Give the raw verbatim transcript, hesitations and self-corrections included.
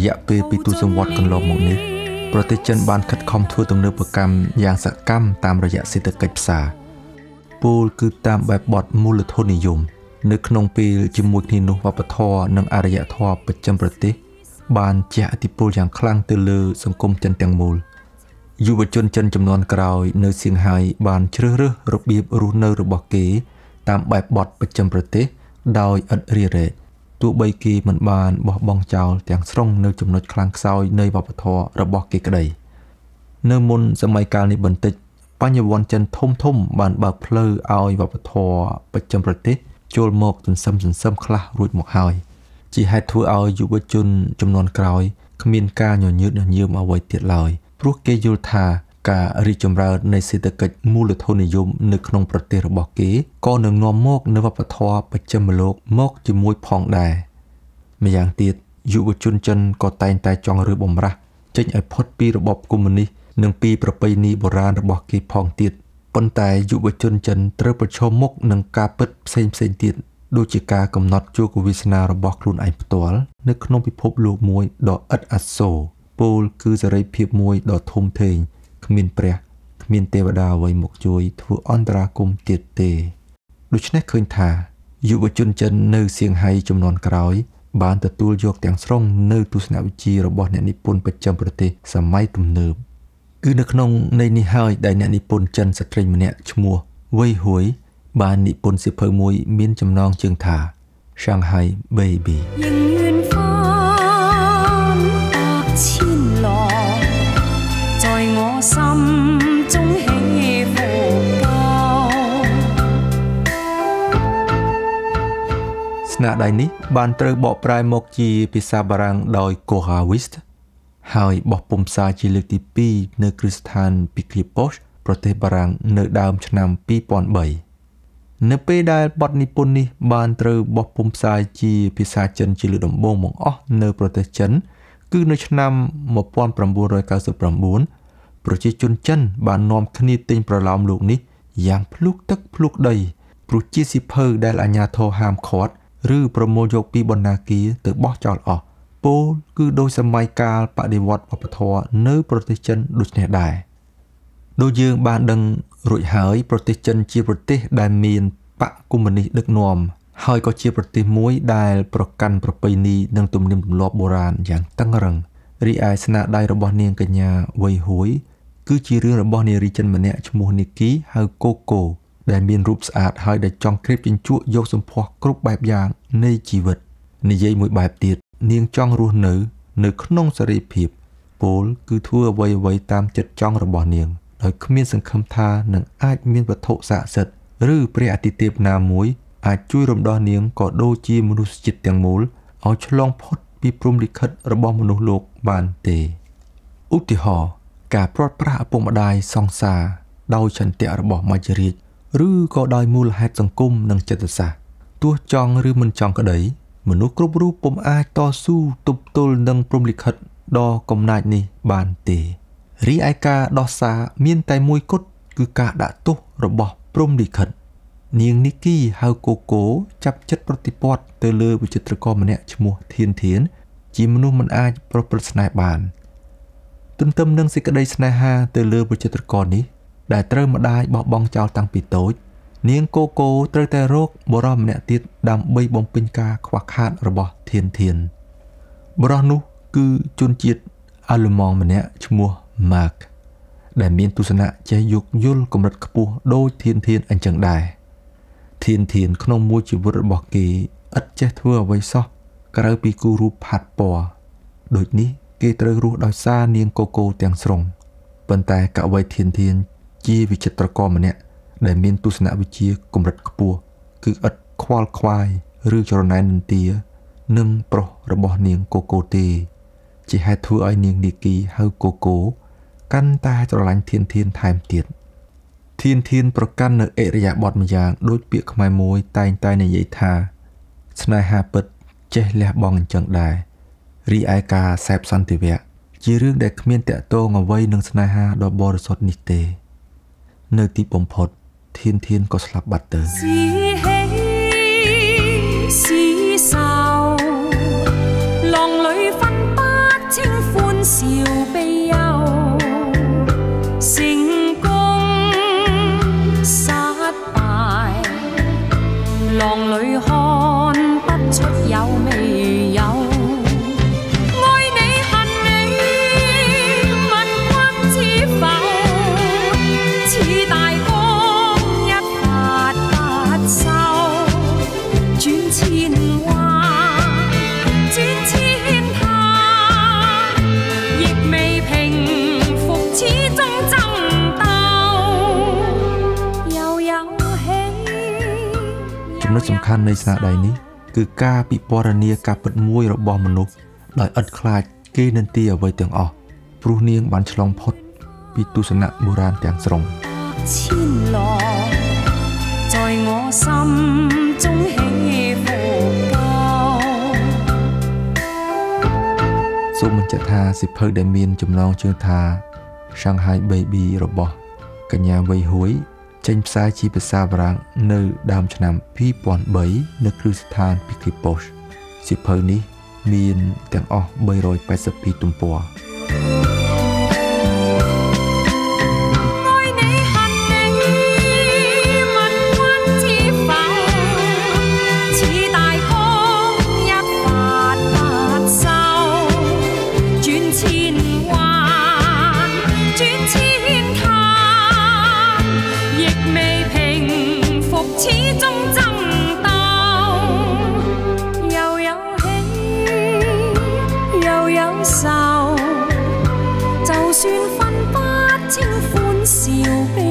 យៈពេលពីទូសង្វត្តកន្លងមកនេះប្រទេសចិនបានខិតខំធ្វើទំនើបកម្មយ៉ាងសកម្មតាមរយៈសេដ្ឋកិច្ចផ្សារពោលគឺតាមបែបបទមូលធននិយមនៅក្នុងពេលជាមួយគ្នានោះវប្បធម៌និងអរិយធម៌ប្រចាំប្រទេសបានជះឥទ្ធិពលយ៉ាងខ្លាំងទៅលើសង្គមចិនទាំងមូលយុវជនចិនចំនួនក្រោយនៅសៀងហៃបានជ្រើសរើសរបៀបរស់នៅរបស់គេតាមបែបបទប្រចាំប្រទេសដោយឥតរារែកទោះបីគេមិនបានបោះបង់ចោលទាំងស្រុងនៅចំណុចខ្លាំងខ្សោយនៃវប្បធម៌របស់គេក្តីនៅមុនសម័យកាលនេះបន្តិចបញ្ញវន្តចិនធំធំបានបើកផ្លូវឲ្យវប្បធម៌ប្រចាំប្រទេសចូលមកសន្សឹមសន្សឹមខ្លះរួចមកហើយជាហេតុធ្វើឲ្យយុវជនចំនួនក្រោយគ្មានការញញើតញញើមអ្វីទៀតឡើយព្រោះគេយល់ថាការរីកចម្រើននៃសេដ្ឋកិច្ចមូលធននិយមនៅក្នុងប្រទេសរបស់គេក៏នឹងនាំមកនូវវប្បធម៌ប្រចាំលោកមកជាមួយផងដែរម្យ៉ាងទៀតយុវជនចិនក៏តែងតែចង់រើបំរាស់ចេញឲ្យផុតពីរបបកុម្មុយនីសនិងពីប្រពៃណីបុរាណរបស់គេផងទៀតប៉ុន្តែយុវជនចិនត្រូវប្រឈមមុខនឹងការពិតផ្សេងផ្សេងទៀតដូចជាការកំណត់ជោគវាសនារបស់ខ្លួនឯងផ្ទាល់នៅក្នុងពិភពលោកមួយដ៏ឥតអាសូរពោលគឺសេរីភាពមួយដ៏ធំធេងគ្មានព្រះគ្មានទេវតាអ្វីមកជួយធ្វើអន្តរាគមន៍ទៀតទេដូច្នេះឃើញថាយុវជនចិននៅសៀងហៃចំនួនក្រោយបានទទួលយកទាំងស្រុងនៅទស្សនវិជ្ជារបស់អ្នកនិពន្ធប្រចាំប្រទេសសម័យទំនើបគឺនៅក្នុងន័យនេះហើយដែលអ្នកនិពន្ធចិនស្ត្រីម្នាក់ឈ្មោះវៃហួយបាននិពន្ធសៀវភៅមួយមានចំណងជើងថា Shanghai Baby ស្នាដៃនេះបានត្រូវបកប្រែមកជាភាសាបារាំងដោយ Coravist ហើយបោះពុម្ពផ្សាយជាលើកទីពីរនៅគ្រឹះស្ថាន Piclet Post ប្រទេសបារាំងនៅដើមឆ្នាំពីរពាន់បីនៅពេលដែលបទនិពន្ធនេះបានត្រូវបោះពុម្ពផ្សាយជាភាសាចិនជាលើកដំបូងបង្អស់នៅប្រទេសចិនគឺនៅឆ្នាំmột nghìn chín trăm chín mươi chínប្រជាជនចិនបាននាំគ្នាទិញប្រឡោមលោកនេះយ៉ាងភ្លុកទឹកភ្លុកដីព្រោះជាសៀវភៅដែលអាជ្ញាធរហាមឃាត់ឬប្រមូលយកពីបណ្ណាគារទៅបោះចោលអស់ពោលគឺដោយសម័យកាលបដិវត្តន៍វប្បធម៌នៅប្រទេសចិនដូចនេះដែរដូចយើងបានដឹងរួចហើយប្រទេសចិនជាប្រទេសដែលមានបកកុម្មុយនីសដឹកនាំហើយក៏ជាប្រទេសមួយដែលប្រកាន់ប្រពៃណីនិងទំនៀមទម្លាប់បុរាណយ៉ាងតឹងរ៉ឹងរីឯស្នាដៃរបស់នាងកញ្ញាវៃហួយគឺជារឿងរបស់នារីចិនម្នាក់ឈ្មោះនីគីហៅកូកូដែលមានរូបស្អាតហើយដែលចង់ក្រេបជញ្ជក់យកសម្ផស្សគ្រប់បែបយ៉ាងនៃជីវិតនិយាយមួយបែបទៀតនាងចង់រស់នៅនៅក្នុងសេរីភាពពោលគឺធ្វើអ្វីអ្វីតាមចិត្តចង់របស់នាងដោយគ្មានសង្ឃឹមថានឹងអាចមានវត្ថុស័ក្តិសិទ្ធិឬព្រះអាទិទេពណាមួយអាចជួយរំដោះនាងក៏ដូចជាមនុស្សជាតិទាំងមូលឲ្យឆ្លងផុតពីព្រំលិខិតរបស់មនុស្សលោកបានទេឧទាហរណ៍ការព្រាត់ប្រាសឪពុកម្ដាយសង្សារដោយឆន្ទៈរបស់មច្ចរាជឬក៏ដោយមូលហេតុសង្គមនិងចិត្តសាស្ត្រទោះចង់ឬមិនចង់ក្តីមនុស្សគ្រប់រូបពុំអាចតស៊ូទប់ទល់នឹងព្រំលិខិតដ៏កំណាចនេះបានទេរីឯការដោះសារមានតែមួយគត់គឺការដាក់ទោសរបស់ព្រំលិខិតនាងនីគីហៅកូកូចាប់ចិត្តប្រតិព័ទ្ធទៅលើវិចិត្រករម្នាក់ឈ្មោះធានធានជាមនុស្សមិនអាចប្រព្រឹត្តស្នេហ៍បានទន្ទឹមនឹងសេចក្តីស្នេហាទៅលើវិចិត្រករនេះដែលត្រូវម្ដាយបោះបង់ចោលតាំងពីតូចនាងកូកូត្រូវតែរកបុរសម្នាក់ទៀតដើម្បីបំពេញការខ្វះខាតរបស់ធានធានបុរសនោះគឺជនជាតិអាល្លឺម៉ង់ម្នាក់ឈ្មោះ Mark ដែលមានទស្សនៈចេះយោគយល់កម្រិតខ្ពស់ដូចធានធានអញ្ចឹងដែរធានធានក្នុងមួយជីវិតរបស់គេឥតចេះធ្វើអ្វីសោះក្រៅពីគូររូបផាត់ពណ៌ដូចនេះគេត្រូវរស់ដោយសារនាងកូកូទាំងស្រុងប៉ុន្តែកវីធានធានជាវិចិត្រករម្នាក់ដែលមានទស្សនវិជ្ជាកម្រិតខ្ពស់គឺឥតខ្វល់ខ្វាយឬចរណែននន្ទានឹងប្រុសរបស់នាងកូកូទេជាហេតុធ្វើឲ្យនាងនីគីហៅកូកូកាន់តែស្រឡាញ់ធានធានថែមទៀតធានធានប្រកាន់នៅអិរិយាបថម្យ៉ាងដូចពាក្យខ្មែរមួយតែងតែនិយាយថាស្នេហាពិតចេះលះបង់អញ្ចឹងដែររីឯការសេពសន្តិវៈជារឿងដែលគ្មានតាក់ទងអ្វីនឹងស្នេហាដ៏បរិសុទ្ធនេះទេនៅទីបំផុតធានធានក៏ស្លាប់បាត់ទៅ浪裏分不សំខាន់នៃស្នាដៃនេះគឺការពិពណ៌នាការពិតមួយរបស់មនុស្សដោយឥតខ្លាចគេនន្ទាអ្វីទាំងអស់ព្រោះនាងបានឆ្លងផុតពីទស្សនៈបុរាណទាំងស្រុងសូមបញ្ជាក់ថាសិភៅដែលមានចំណងជើងថា Shanghai Baby របស់កញ្ញាវ័យហួយចេញផ្សាយជាភាសាបារាំងនៅដើមឆ្នាំពីរពាន់បីនៅគ្រឹះស្ថាន Pickley Post សិភៅនេះមានទាំងអស់បីរយប៉ែតសិបពីរទំព័រ就算分不清歡笑。